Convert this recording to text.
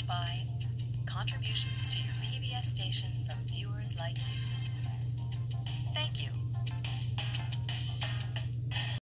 by contributions to your PBS station from viewers like you. Thank you.